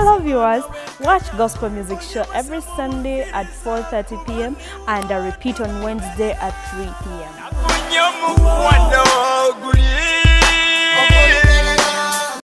Hello viewers, watch Gospel Music Show every Sunday at 4:30 p.m. and a repeat on Wednesday at 3 p.m.